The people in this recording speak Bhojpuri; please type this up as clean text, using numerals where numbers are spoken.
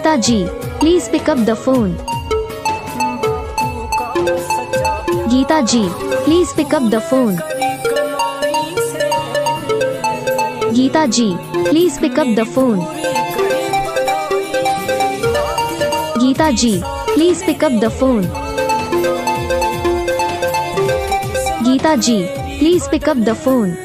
Geeta ji, please pick up the phone. Geeta ji, please pick up the phone. Geeta ji, please pick up the phone. Geeta ji, please pick up the phone. Geeta ji, please pick up the phone.